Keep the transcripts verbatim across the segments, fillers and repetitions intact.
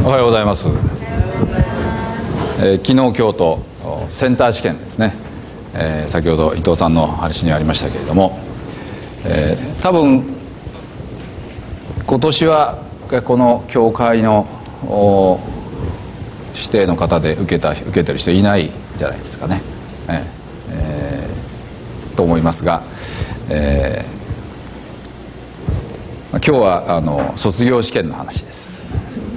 おはようございます。えー、昨日今日とセンター試験ですね、えー、先ほど伊藤さんの話にありましたけれども、えー、多分今年はこの教会の指定の方で受けた受けてる人いないんじゃないですかね、えーえー、と思いますが、えー、今日はあの卒業試験の話です。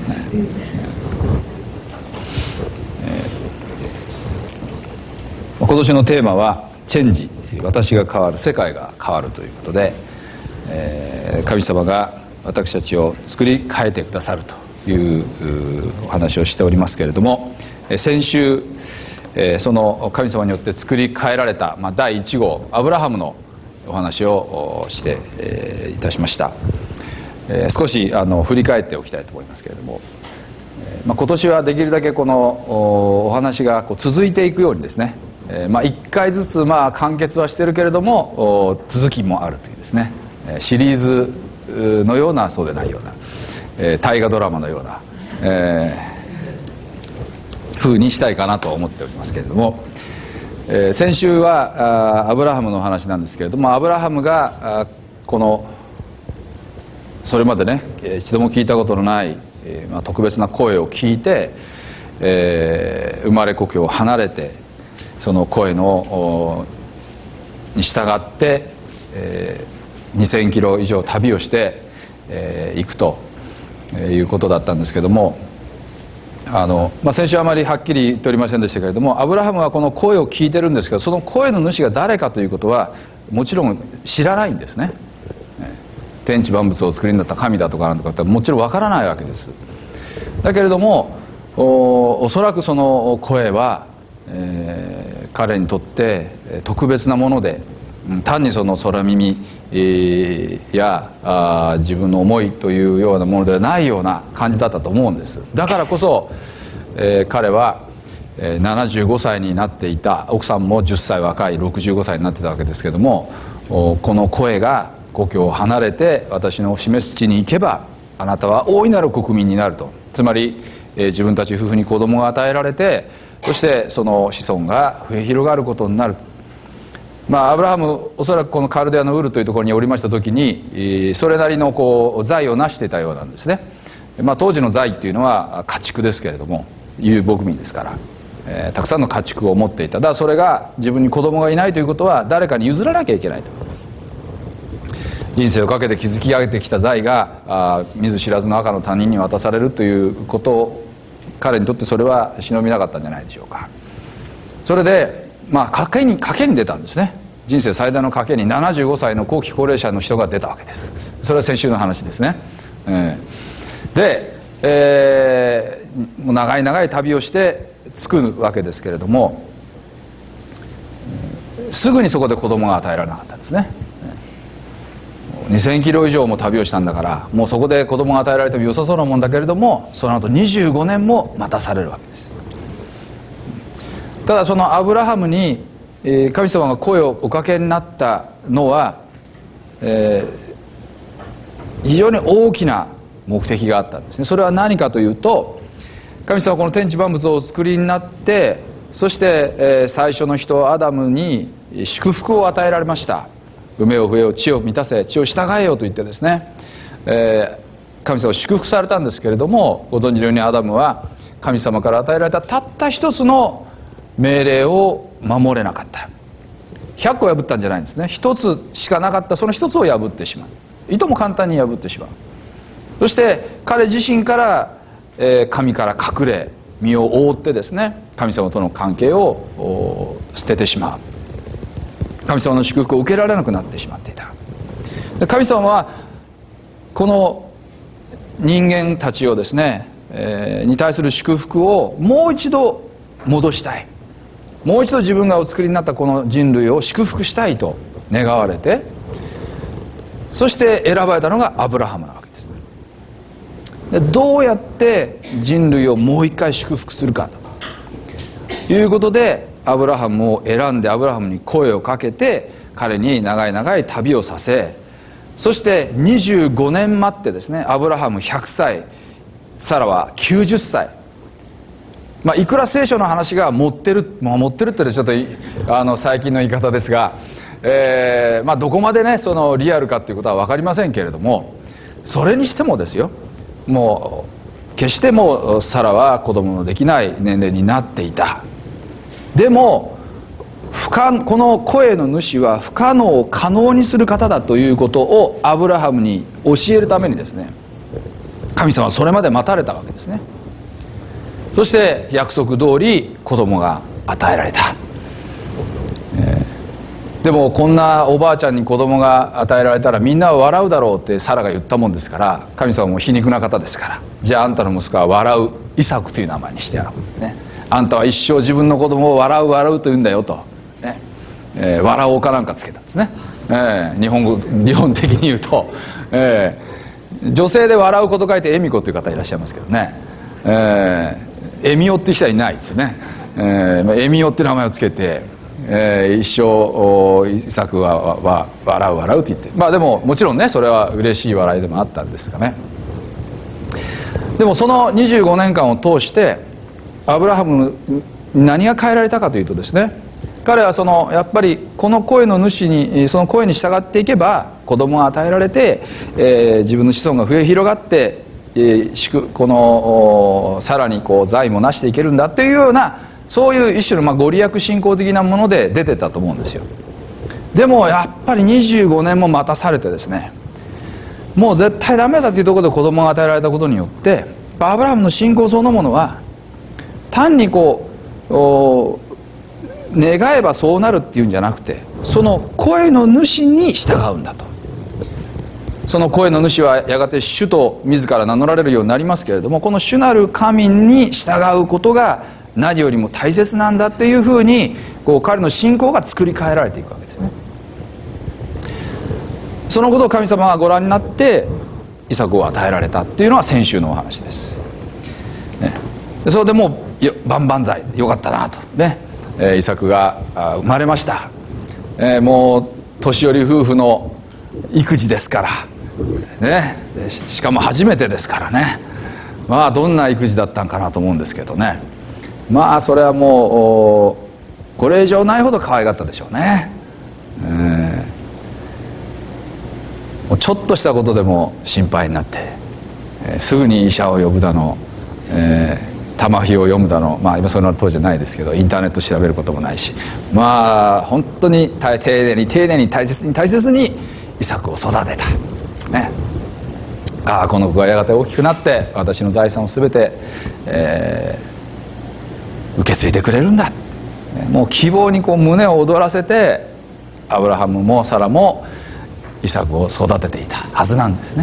今年のテーマはチェンジ、私が変わる、世界が変わるということで、えー、神様が私たちを作り変えてくださるというお話をしておりますけれども、先週その神様によって作り変えられた、まあ、だいいち号アブラハムのお話をしていたしました。少しあの振り返っておきたいと思いますけれども、まあ、今年はできるだけこのお話がこう続いていくようにですね、まあ、いっかいずつまあ完結はしてるけれども続きもあるというですね、シリーズのようなそうでないような、えー、大河ドラマのような、えー、風にしたいかなと思っておりますけれども、えー、先週はあアブラハムの話なんですけれども、アブラハムがあこのそれまでね一度も聞いたことのない、えーまあ、特別な声を聞いて、えー、生まれ故郷を離れてその声のに従って、えー、にせんキロ以上旅をして、えー、行くということだったんですけども、あの、まあ、先週あまりはっきり言っておりませんでしたけれども、アブラハムはこの声を聞いてるんですけど、その声の主が誰かということはもちろん知らないんですね。天地万物をお作りになった神だとかなんとかってもちろんわからないわけです。だけれども お, おそらくその声は、えー、彼にとって特別なもので、単にその空耳やあ自分の思いというようなものではないような感じだったと思うんです。だからこそ、えー、彼はななじゅうごさいになっていた、奥さんもじゅっさい若いろくじゅうごさいになってたわけですけども、この声が故郷を離れて私の示す地に行けばあなたは大いなる国民になると、つまり、えー、自分たち夫婦に子供が与えられて、そしてその子孫が増え広がることになる。まあ、アブラハムおそらくこのカルデアのウルというところにおりました時にそれなりのこう財を成していたようなんですね。まあ、当時の財っていうのは家畜ですけれども、遊牧民ですから、えー、たくさんの家畜を持っていた。だからそれが自分に子供がいないということは誰かに譲らなきゃいけないと。人生をかけて築き上げてきた財があ見ず知らずの赤の他人に渡されるということを、彼にとってそれは忍びなかったんじゃないでしょうか。それでまあ賭けに賭けに出たんですね。人生最大の賭けにななじゅうごさいの後期高齢者の人が出たわけです。それは先週の話ですね。えー、で、えー、もう長い長い旅をして着くわけですけれども、すぐにそこで子供が与えられなかったんですね。にせんキロ以上も旅をしたんだから、もうそこで子供が与えられても良さそうなもんだけれども、その後にじゅうごねんも待たされるわけです。ただそのアブラハムに神様が声をおかけになったのは、えー、非常に大きな目的があったんですね。それは何かというと、神様はこの天地万物をお作りになって、そして、えー、最初の人アダムに祝福を与えられました。埋めよ増えよ地を満たせ、地を従えよと言ってですね、えー、神様を祝福されたんですけれども、ご存知のようにアダムは神様から与えられたたった一つの命令を守れなかった。ひゃっこ破ったんじゃないんですね。一つしかなかった、その一つを破ってしまう。いとも簡単に破ってしまう。そして彼自身から、えー、神から隠れ身を覆ってですね、神様との関係を捨ててしまう。神様の祝福を受けられなくなってしまっていた。で、神様はこの人間たちをですね、えー、に対する祝福をもう一度戻したい、もう一度自分がお作りになったこの人類を祝福したいと願われて、そして選ばれたのがアブラハムなわけです。で、どうやって人類をもう一回祝福するかということで、アブラハムを選んでアブラハムに声をかけて、彼に長い長い旅をさせ、そしてにじゅうごねん待ってですね、アブラハムひゃくさい、 サラはきゅうじゅっさい、まあ、いくら聖書の話が持ってる、まあ、持ってるってちょっとあの最近の言い方ですが、えーまあ、どこまでねそのリアルかっていうことは分かりませんけれども、それにしてもですよ、もう決してもうサラは子供のできない年齢になっていた。でも不可この声の主は不可能を可能にする方だということをアブラハムに教えるためにですね、神様はそれまで待たれたわけですね。そして約束通り子供が与えられた、えー、でもこんなおばあちゃんに子供が与えられたらみんなは笑うだろうってサラが言ったもんですから、神様も皮肉な方ですから、じゃああんたの息子は笑うイサクという名前にしてやろう、ね、あんたは一生自分の子供を笑う笑うと言うんだよと、ねえー、笑おうかなんかつけたんですね、えー、日本語日本的に言うと、えー、女性で笑うこと書いて恵美子という方いらっしゃいますけどね、えーエミオって人はいないですね、えー、エミオって名前をつけて、えー、一生イサクはは笑う笑うと言って、まあでももちろんねそれは嬉しい笑いでもあったんですがね。でもそのにじゅうごねんかんを通してアブラハムに何が変えられたかというとですね、彼はそのやっぱりこの声の主にその声に従っていけば子供が与えられて、えー、自分の子孫が増え広がってこのさらにこう財も成していけるんだっていうような、そういう一種のまあご利益信仰的なもので出てたと思うんですよ。でもやっぱりにじゅうごねんも待たされてですね、もう絶対ダメだっていうところで子供が与えられたことによって、アブラハムの信仰そのものは単にこう願えばそうなるっていうんじゃなくて、その声の主に従うんだと。その声の主はやがて主と自ら名乗られるようになりますけれども、この主なる神に従うことが何よりも大切なんだっていうふうにこう彼の信仰が作り変えられていくわけですね。そのことを神様がご覧になってイサクを与えられたっていうのは先週のお話です、ね、それでもう万々歳よかったなとね、えー、イサクが生まれました、えー、もう年寄り夫婦の育児ですからね、しかも初めてですからね、まあどんな育児だったんかなと思うんですけどね、まあそれはもうこれ以上ないほど可愛がったでしょうね、えー、もうちょっとしたことでも心配になって、えー、すぐに医者を呼ぶだの、えー、玉碑を読むだの、まあ今その当時じゃないですけどインターネット調べることもないし、まあ本当に丁寧に丁寧に大切に大切にイサクを育てたね。ああこの子がやがて大きくなって私の財産を全て、えー、受け継いでくれるんだ、もう希望にこう胸を躍らせてアブラハムもサラもイサクを育てていたはずなんですね。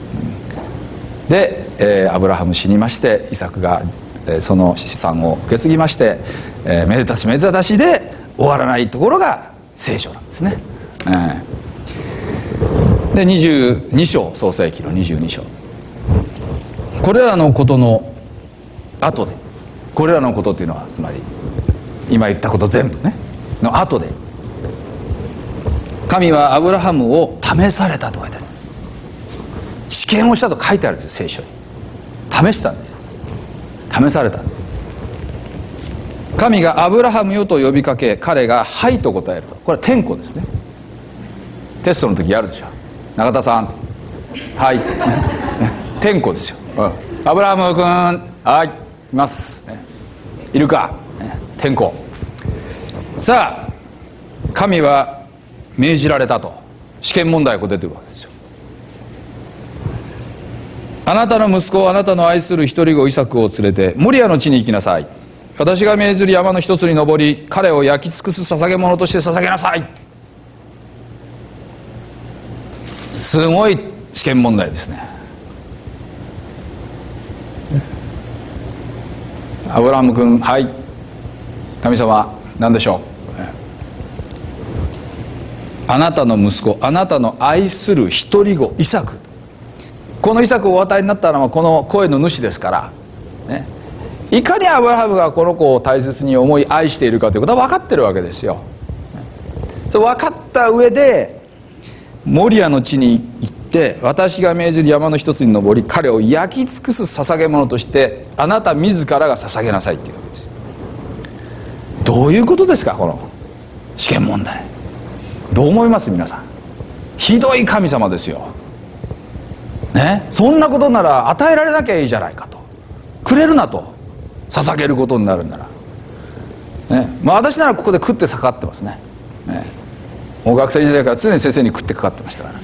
で、えー、アブラハム死にましてイサクが、えー、その資産を受け継ぎまして、えー、めでたしめでたしで終わらないところが聖書なんですね、えーでにじゅうに章、創世記のにじゅうに章、これらのことの後で、これらのことっていうのはつまり今言ったこと全部ねの後で、神はアブラハムを試されたと書いてあるんです。試験をしたと書いてあるんですよ、聖書に。試したんですよ、試された。神がアブラハムよと呼びかけ、彼がはいと答えると、これは天候ですね。テストの時やるでしょ、中田さんはいって天候ですよ、うん、アブラハム君はいいます、ね、いるか、ね、天候。さあ神は命じられたと、試験問題が出てくるわけですよ。あなたの息子、あなたの愛する一人子イサクを連れてモリアの地に行きなさい。私が命ずる山の一つに登り、彼を焼き尽くす捧げ物として捧げなさい。すごい試験問題ですね。アブラハム君、はい、神様何でしょう。あなたの息子、あなたの愛する一人子イサク、このイサクをお与えになったのはこの声の主ですから、ね、いかにアブラハムがこの子を大切に思い愛しているかということは分かってるわけですよ。分かった上でモリアの地に行っって私が命じる山の一つに登り彼を焼き尽くす捧げ物としてあなた自らが捧げなさいっていうわけですよ。どういうことですかこの試験問題。どう思います皆さん。ひどい神様ですよ、ね、そんなことなら与えられなきゃいいじゃないかと、くれるなと、捧げることになるんなら、ね、まあ私ならここで食ってかかってますね。ね、もう学生時代から常に先生に食ってかかってましたから、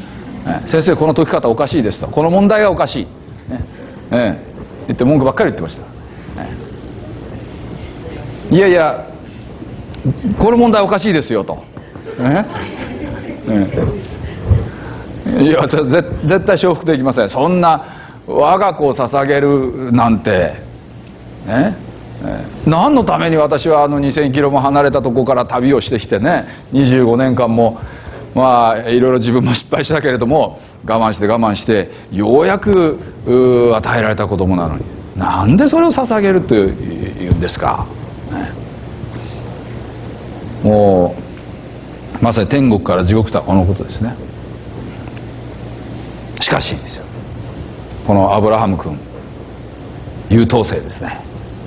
ね、先生この解き方おかしいですと、この問題がおかしい、ねね、言って文句ばっかり言ってました、ね、いやいやこの問題おかしいですよと、ねね、いや絶対承服できません。そんな我が子を捧げるなんて、ね、何のために私はあのにせんキロも離れたところから旅をしてきてね、にじゅうごねんかんもまあいろいろ自分も失敗したけれども我慢して我慢してようやく与えられた子供なのに、なんでそれを捧げるというんですか、ね、もうまさに天国から地獄とはこのことですね。しかしですよ、このアブラハム君優等生ですね。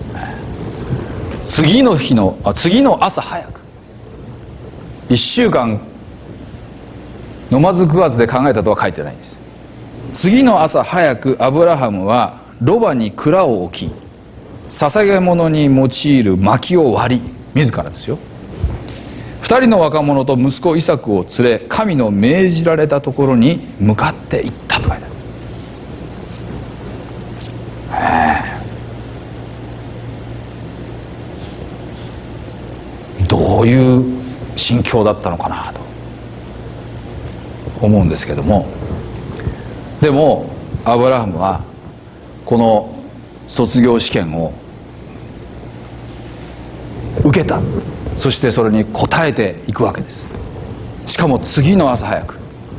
次の日のあ次の朝早くいっしゅうかん飲まず食わずで考えたとは書いてないんです。次の朝早くアブラハムはロバに蔵を置き捧げ物に用いる薪を割り、自らですよ、二人の若者と息子イサクを連れ神の命じられたところに向かっていったと書いてある。どういう心境だったのかなと思うんですけども、でもアブラハムはこの卒業試験を受けた。そしてそれに応えていくわけです。しかも次の朝早く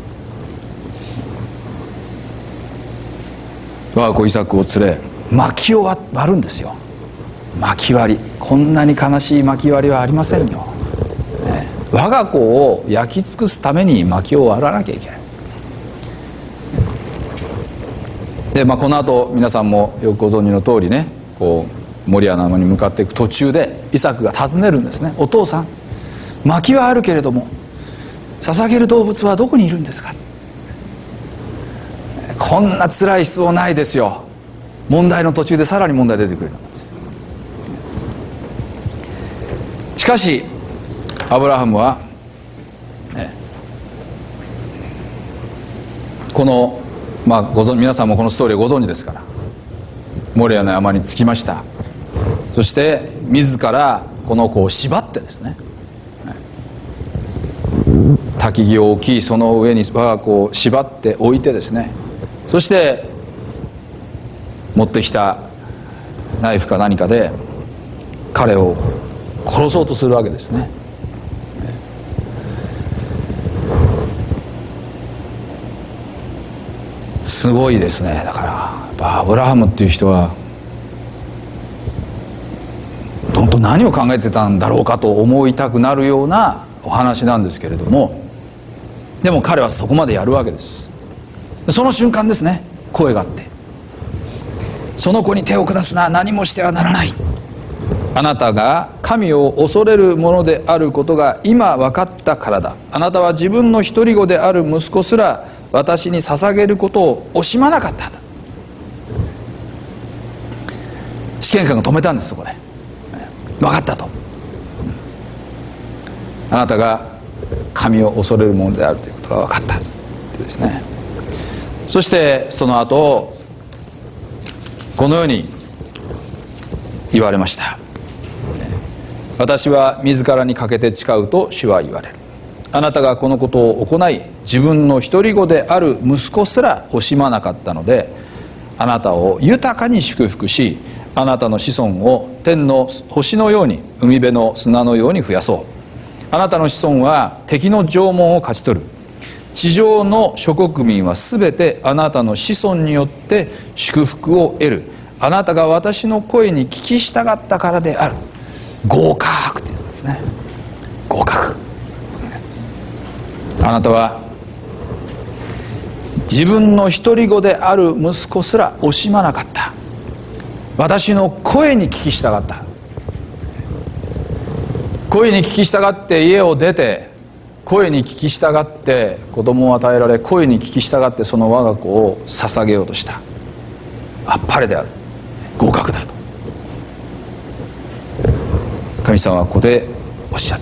我が子イサクを連れ薪を割るんですよ。薪割り、こんなに悲しい薪割りはありませんよ、ね、我が子を焼き尽くすために薪を割らなきゃいけない。で、まあ、この後皆さんもよくご存知の通りね、こうモリアの山に向かっていく途中でイサクが尋ねるんですね。お父さん、薪はあるけれども捧げる動物はどこにいるんですか。こんな辛い質問ないですよ。問題の途中でさらに問題出てくるんですよ。しかしアブラハムは、ね、この、まあ、ご存皆さんもこのストーリーをご存知ですから、モリアの山に着きました。そして自らこの子を縛ってですね、焚き木を置きその上に我が子を縛って置いてですね、そして持ってきたナイフか何かで彼を殺そうとするわけですね。すごいですね。だからアブラハムっていう人は本当何を考えてたんだろうかと思いたくなるようなお話なんですけれども、でも彼はそこまでやるわけです。その瞬間ですね、声があって、その子に手を下すな、何もしてはならない。あなたが神を恐れるものであることが今分かったからだ。あなたは自分の独り子である息子すら私に捧げることを惜しまなかった。試験官が止めたんです。そこで分かったと、あなたが神を恐れるものであるということが分かったってですね。そしてその後このように言われました。私は自らにかけて誓うと主は言われる。あなたがこのことを行い自分の独り子である息子すら惜しまなかったので、あなたを豊かに祝福し、あなたの子孫を天の星のように海辺の砂のように増やそう。あなたの子孫は敵の城門を勝ち取る。地上の諸国民はすべてあなたの子孫によって祝福を得る。あなたが私の声に聞き従ったからである。合格っていうんですね。合格。あなたは自分の独り子である息子すら惜しまなかった。私の声に聞き従った。声に聞き従って家を出て、声に聞き従って子供を与えられ、声に聞き従ってその我が子を捧げようとした。あっぱれである、合格だと神様はここでおっしゃった。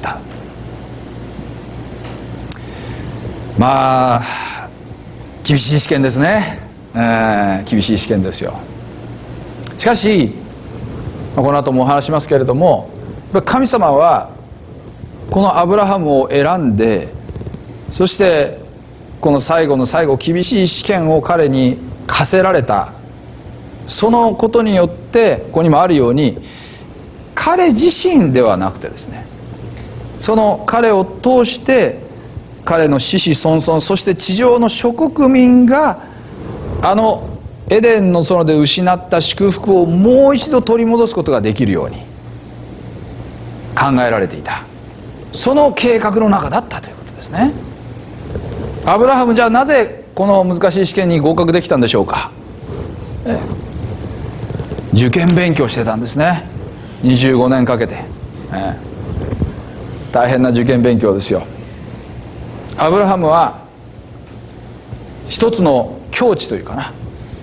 まあ厳しい試験ですね、えー、厳しい試験ですよ。しかしこの後もお話しますけれども、神様はこのアブラハムを選んで、そしてこの最後の最後厳しい試験を彼に課せられた。そのことによってここにもあるように、彼自身ではなくてですね、その彼を通して彼の子々孫々、そして地上の諸国民があのエデンの園で失った祝福をもう一度取り戻すことができるように考えられていた。その計画の中だったということですね。アブラハム、じゃあなぜこの難しい試験に合格できたんでしょうか。ええ、受験勉強してたんですね。にじゅうごねんかけて、ええ、大変な受験勉強ですよ。アブラハムは一つの境地というかな、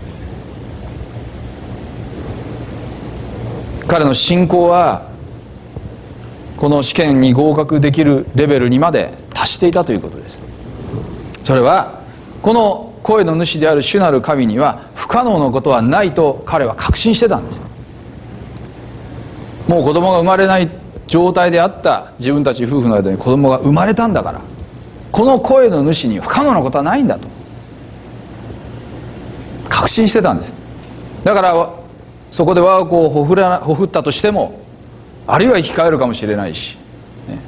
彼の信仰はこの試験に合格できるレベルにまで達していたということです。それはこの声の主である主なる神には不可能なことはないと彼は確信してたんです。もう子供が生まれない状態であった自分たち夫婦の間に子供が生まれたんだから、この声の主に不可能なことはないんだと確信してたんです。だからそこで我が子をほふらほふったとしても、あるいは生き返るかもしれないし、ね、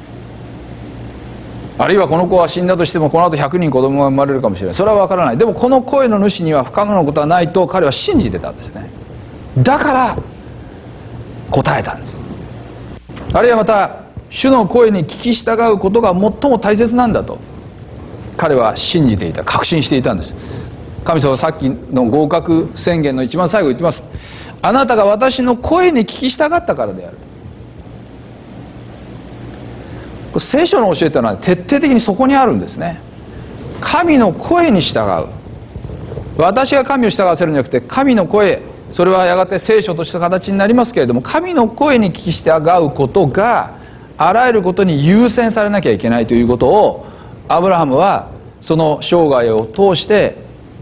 あるいはこの子は死んだとしてもこの後ひゃくにん子供が生まれるかもしれない。それは分からない。でもこの声の主には不可能なことはないと彼は信じてたんですね。だから答えたんです。あるいはまた主の声に聞き従うことが最も大切なんだと彼は信じていた、確信していたんです。神様はさっきの合格宣言の一番最後言ってます。あなたが私の声に聞き従ったからである。これ聖書の教えというのは徹底的にそこにあるんですね。神の声に従う。私が神を従わせるんじゃなくて、神の声、それはやがて聖書とした形になりますけれども、神の声に聞き従うことがあらゆることに優先されなきゃいけないということをアブラハムはその生涯を通して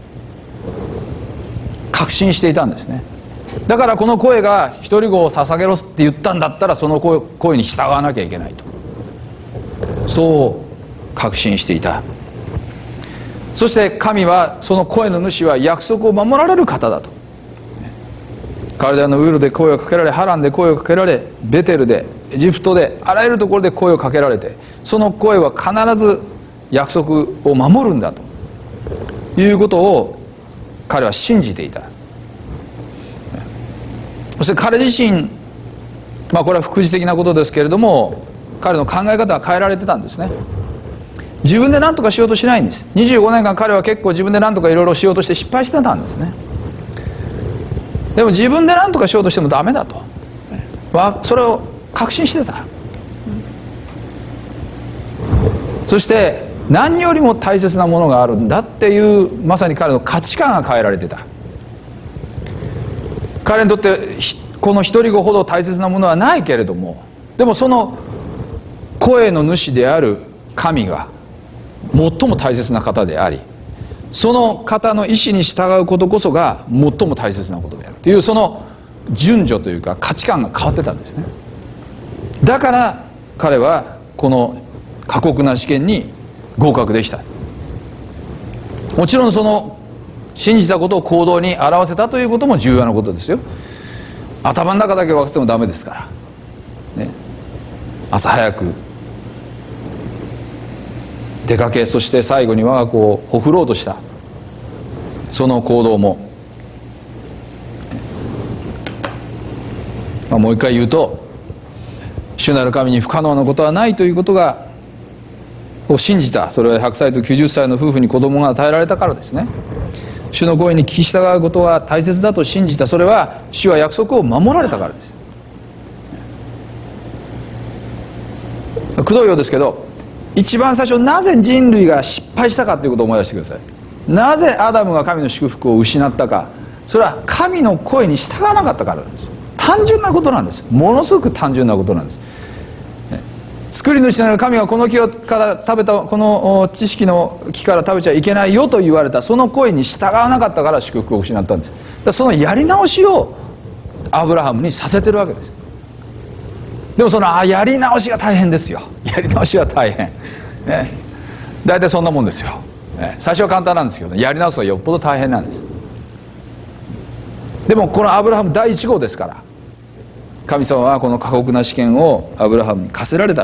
確信していたんですね。だからこの声が独り子を捧げろって言ったんだったら、その声に従わなきゃいけないと、そう確信していた。そして神は、その声の主は約束を守られる方だと。カルデアのウールで声をかけられ、ハランで声をかけられ、ベテルで、エジプトで、あらゆるところで声をかけられて、その声は必ず約束を守るんだということを彼は信じていた。そして彼自身、まあこれは副次的なことですけれども、彼の考え方は変えられてたんですね。自分で何とかしようとしないんです。にじゅうごねんかん彼は結構自分で何とかいろいろしようとして失敗してたんですね。でも自分で何とかしようとしてもダメだと、それを確信してた。そして何よりも大切なものがあるんだっていう、まさに彼の価値観が変えられてた。彼にとってこの独り子ほど大切なものはないけれども、でもその声の主である神が最も大切な方であり、その方の意思に従うことこそが最も大切なことであるという、その順序というか価値観が変わってたんですね。だから彼はこの過酷な試験に合格できた。もちろんその信じたことを行動に表せたということも重要なことですよ。頭の中だけ分かってもダメですから、ね、朝早く出かけ、そして最後に我が子をほふろうとしたその行動も、まあ、もう一回言うと、主なる神に不可能なことはないということがを信じた。それはひゃくさいときゅうじゅっさいの夫婦に子供が与えられたからですね。主の声に聞き従うことが大切だと信じた。それは主は約束を守られたからです。くどいようですけど、一番最初なぜ人類が失敗したかということを思い出してください。なぜアダムが神の祝福を失ったか。それは神の声に従わなかったからなんです。単純なことなんです。ものすごく単純なことなんです。作り主なる神がこの木から食べた、この知識の木から食べちゃいけないよと言われた、その声に従わなかったから祝福を失ったんです。だからそのやり直しをアブラハムにさせてるわけです。でもそのあやり直しが大変ですよ。やり直しは大変、ね、大体そんなもんですよ、ね、最初は簡単なんですけど、ね、やり直すのはよっぽど大変なんです。でもこのアブラハム第一号ですから、神様はこの過酷な試験をアブラハムに課せられた。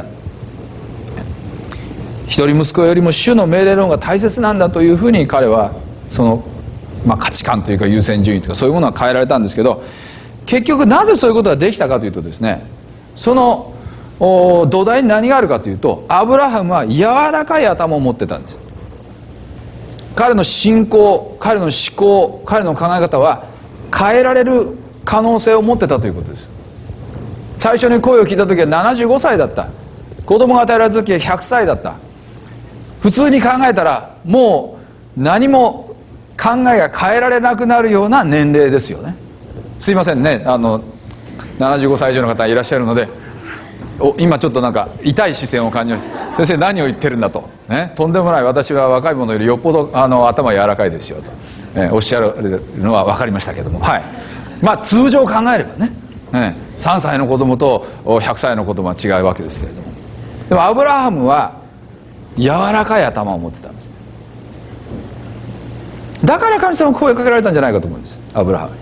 一人息子よりも主の命令の方が大切なんだというふうに彼はその、まあ、価値観というか優先順位というかそういうものは変えられたんですけど、結局なぜそういうことができたかというとですね、その土台に何があるかというと、アブラハムは柔らかい頭を持ってたんです。彼の信仰、彼の思考、彼の考え方は変えられる可能性を持ってたということです。最初に声を聞いた時はななじゅうごさいだった。子供が与えられた時はひゃくさいだった。普通に考えたらもう何も考えが変えられなくなるような年齢ですよね。すいませんね、あのななじゅうごさい以上の方いらっしゃるので、お今ちょっとなんか痛い視線を感じました。先生何を言ってるんだと、ね、とんでもない、私は若い者よりよっぽどあの頭柔らかいですよと、えー、おっしゃるのは分かりましたけども、はい、まあ通常考えればね、ねさんさいの子供とひゃくさいの子供は違うわけですけれども、でもアブラハムは柔らかい頭を持ってたんですね。だから神様は声をかけられたんじゃないかと思うんです、アブラハム。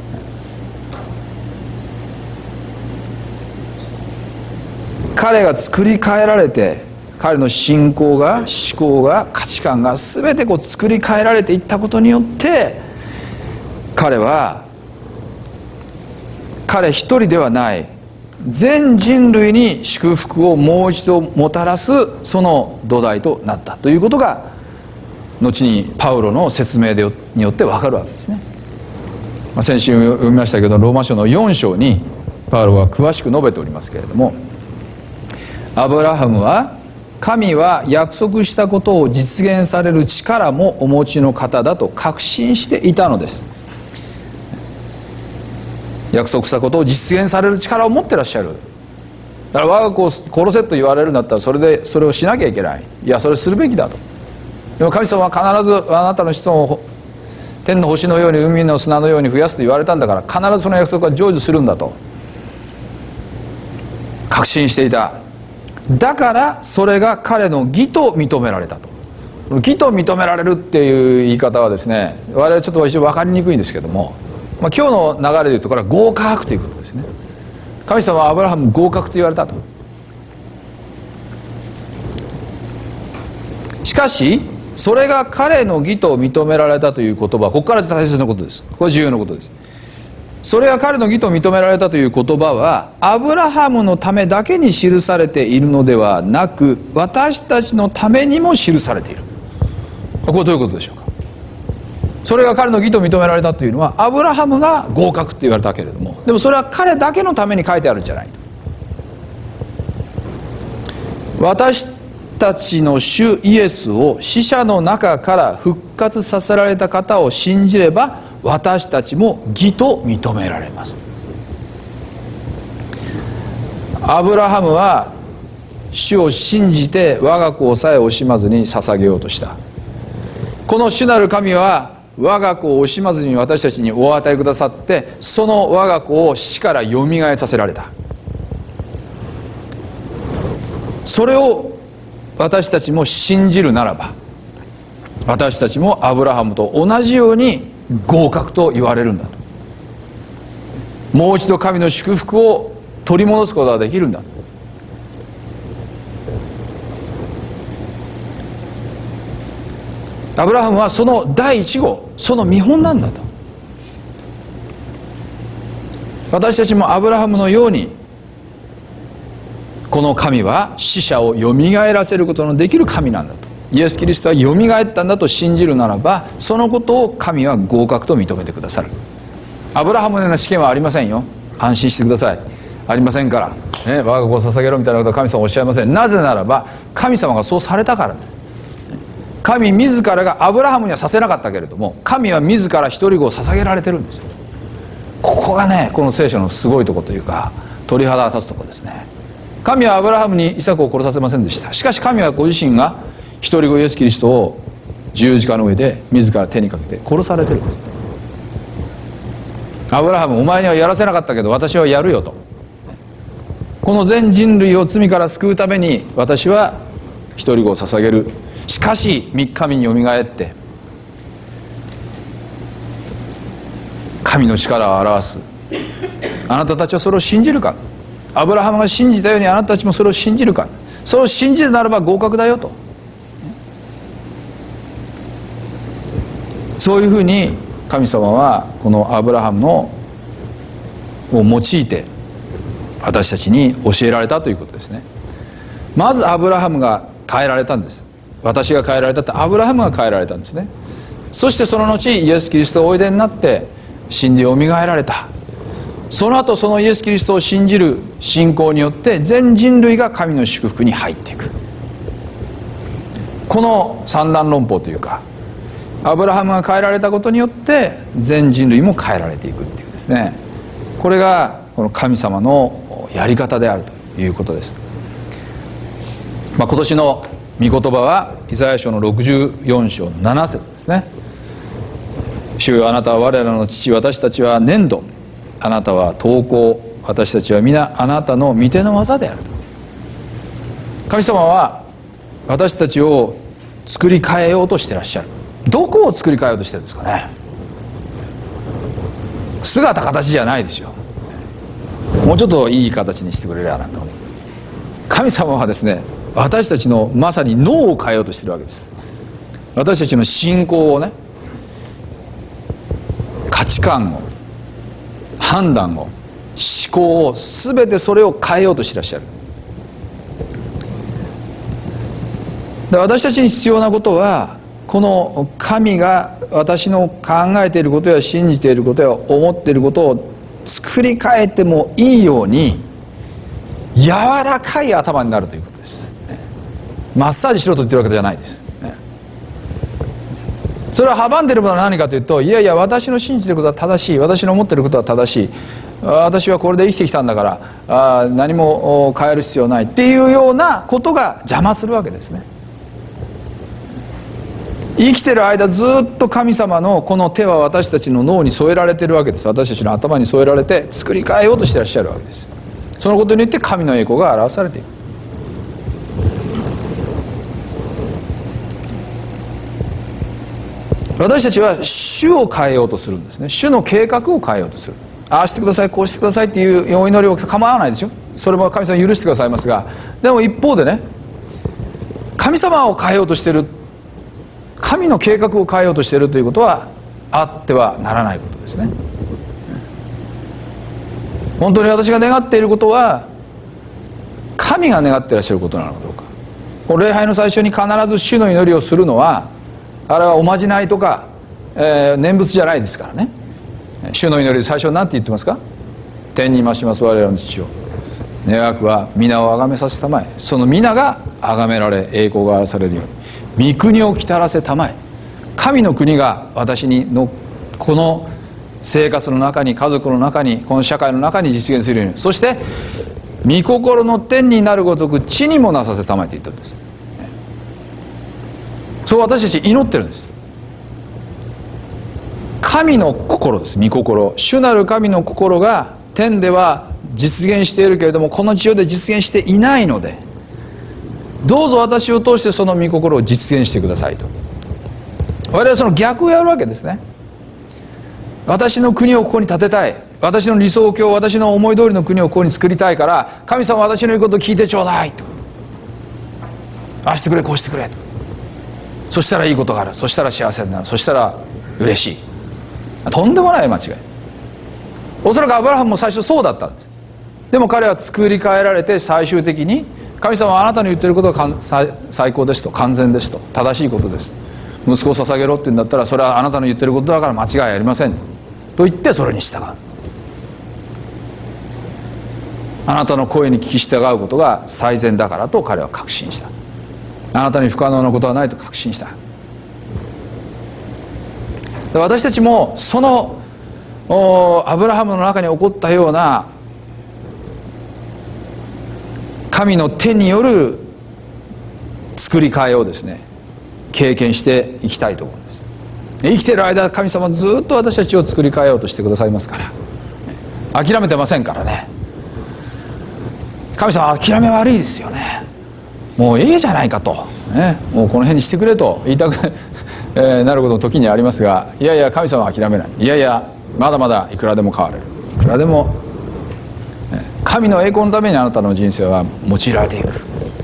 彼が作り変えられて、彼の信仰が思考が価値観が全てこう作り変えられていったことによって、彼は彼一人ではない全人類に祝福をもう一度もたらすその土台となったということが後にパウロの説明でによって分かるわけですね。まあ、先週読みましたけど、ローマ書のよん章にパウロは詳しく述べておりますけれども、アブラハムは神は約束したことを実現される力もお持ちの方だと確信していたのです。約束したことを実現される力を持ってらっしゃる。だから我が子を殺せと言われるんだったらそれでそれをしなきゃいけない。いやそれするべきだと。でも神様は必ずあなたの子孫を天の星のように海の砂のように増やすと言われたんだから、必ずその約束は成就するんだと確信していた。だからそれが彼の義と認められたと。義と認められるっていう言い方はですね、我々ちょっと一応分かりにくいんですけども、まあ、今日の流れでいうとこれは合格ということですね。神様はアブラハム合格と言われたと。しかしそれが彼の義と認められたという言葉はここから大切なことです。これは重要なことです。それが彼の義と認められたという言葉はアブラハムのためだけに記されているのではなく、私たちのためにも記されている。これどういうことでしょうか。それが彼の義と認められたというのはアブラハムが合格って言われたけれども、でもそれは彼だけのために書いてあるんじゃない。私たちの主イエスを死者の中から復活させられた方を信じれば私たちも義と認められます。アブラハムは主を信じて我が子をさえ惜しまずに捧げようとした。この主なる神は我が子を惜しまずに私たちにお与えくださって、その我が子を死からよみがえさせられた。それを私たちも信じるならば、私たちもアブラハムと同じように合格と言われるんだと。もう一度神の祝福を取り戻すことができるんだ。アブラハムはその第一号、その見本なんだと。私たちもアブラハムのようにこの神は死者をよみがえらせることのできる神なんだと、イエス・キリストはよみがえったんだと信じるならば、そのことを神は合格と認めてくださる。アブラハムのような試験はありませんよ。安心してください。ありませんから、ね、我が子を捧げろみたいなことは神様はおっしゃいません。なぜならば神様がそうされたからです。神自らがアブラハムにはさせなかったけれども、神は自ら一人子を捧げられてるんですよ。ここがね、この聖書のすごいところというか、鳥肌が立つところですね。神はアブラハムにイサクを殺させませんでした。しかし神はご自身が一人子イエス・キリストを十字架の上で自ら手にかけて殺されてるんです。アブラハム、お前にはやらせなかったけど私はやるよと。この全人類を罪から救うために私は一人子を捧げる。しかし三日目によみがえって神の力を表す。あなたたちはそれを信じるか。アブラハムが信じたようにあなたたちもそれを信じるか。それを信じるならば合格だよと。そういうふうに神様はこのアブラハムのを用いて私たちに教えられたということですね。まずアブラハムが変えられたんです。私が変えられたってアブラハムが変えられたんですね。そしてその後イエス・キリストがおいでになって死んでよみがえられた。その後そのイエス・キリストを信じる信仰によって全人類が神の祝福に入っていく。この三段論法というか、アブラハムが変えられたことによって全人類も変えられていくっていうですね、これがこの神様のやり方であるということです。まあ、今年の御言葉はイザヤ書のろくじゅうよん章のなな節ですね。主よ、あなたは我らの父、私たちは粘土、あなたは陶工、私たちは皆あなたの御手の技であると。神様は私たちを作り変えようとしていらっしゃる。どこを作り変えようとしてるんですかね。姿形じゃないですよ。もうちょっといい形にしてくれればなと。神様はですね、私たちのまさに脳を変えようとしているわけです。私たちの信仰をね、価値観を、判断を、思考を、全てそれを変えようとしていらっしゃる。で、私たちに必要なことは、この神が私の考えていることや信じていることや思っていることを作り変えてもいいように柔らかい頭になるということです。マッサージしろと言ってるわけじゃないです。それは阻んでいるものは何かというと、いやいや私の信じていることは正しい、私の思っていることは正しい、私はこれで生きてきたんだからあ何も変える必要ないっていうようなことが邪魔するわけですね。生きてる間ずっと神様のこの手は私たちの脳に添えられているわけです。私たちの頭に添えられて作り変えようとしていらっしゃるわけです。そのことによって神の栄光が表されている。私たちは主を変えようとするんですね。主の計画を変えようとする。ああしてください、こうしてくださいっていうお祈りを構わないでしょ。それも神様許してくださいますが、でも一方でね、神様を変えようとしている、神の計画を変えようとしているということはあってはならないことですね。本当に私が願っていることは神が願っていらっしゃることなのかどうか。礼拝の最初に必ず主の祈りをするのは、あれはおまじないとか、えー、念仏じゃないですからね。主の祈り最初何て言ってますか。天に増します我らの父を、願わくは皆をあがめさせたまえ、その皆があがめられ栄光が表されるように御国を来たらせたまえ。神の国が私にのこの生活の中に、家族の中に、この社会の中に実現するように、そして御心の天になるごとく地にもなさせたまえと言ってるんです。そう私たち祈ってるんです。神の心です。御心、主なる神の心が天では実現しているけれども、この地上で実現していないので、どうぞ私を通してその御心を実現してくださいと。我々はその逆をやるわけですね。私の国をここに建てたい、私の理想郷、私の思い通りの国をここに作りたいから、神様は私の言うことを聞いてちょうだいと。ああしてくれ、こうしてくれ、そしたらいいことがある、そしたら幸せになる、そしたら嬉しい。とんでもない間違い。おそらくアブラハムも最初そうだったんです。 でも彼は作り変えられて、最終的に神様はあなたの言っていることが最高ですと、完全ですと、正しいことです、息子を捧げろって言うんだったらそれはあなたの言っていることだから間違いありませんと言って、それに従う。あなたの声に聞き従うことが最善だからと彼は確信した。あなたに不可能なことはないと確信した。私たちもそのアブラハムの中に起こったような神の手による作り変えをですね、経験していきたいと思うんです。生きている間、神様はずっと私たちを作り変えようとしてくださいますから、諦めてませんからね。神様は諦め悪いですよね。もういいじゃないかと、ね、もうこの辺にしてくれと言いたくなることの時にありますが、いやいや神様は諦めない。いやいやまだまだいくらでも変われる。いくらでも神の栄光のためにあなたの人生は用いられていく。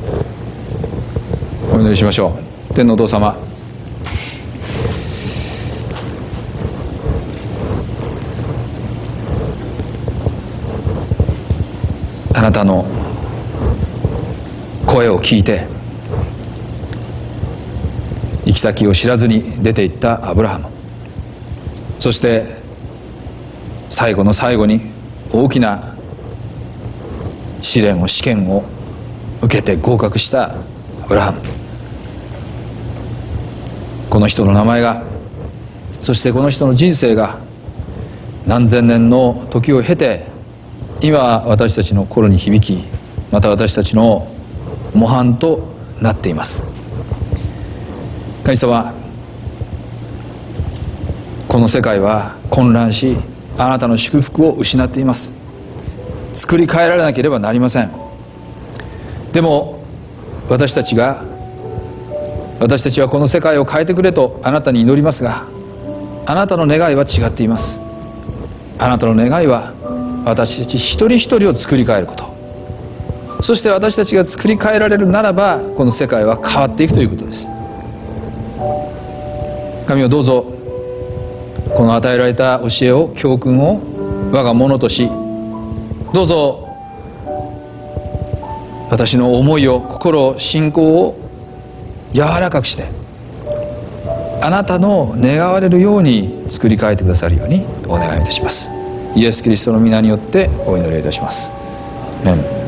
お祈りしましょう。天のお父様、あなたの声を聞いて行き先を知らずに出て行ったアブラハム、そして最後の最後に大きな試練を試験を受けて合格したアブラハム、この人の名前が、そしてこの人の人生が何千年の時を経て今私たちの心に響き、また私たちの模範となっています。神様、この世界は混乱し、あなたの祝福を失っています。作り変えられなければなりません。でも私たちが私たちはこの世界を変えてくれとあなたに祈りますが、あなたの願いは違っています。あなたの願いは私たち一人一人を作り変えること、そして私たちが作り変えられるならばこの世界は変わっていくということです。神をどうぞこの与えられた教えを、教訓を我がものとし、どうぞ私の思いを、心を、信仰を柔らかくしてあなたの願われるように作り変えてくださるようにお願いいたします。イエス・キリストの皆によってお祈りいたします。アメン。